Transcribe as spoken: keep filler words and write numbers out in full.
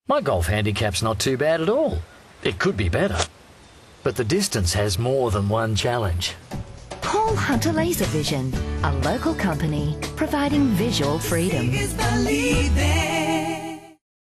My golf handicap's not too bad at all. It could be better. But the distance has more than one challenge. Call Hunter Laser Vision, a local company providing visual freedom. Is believing.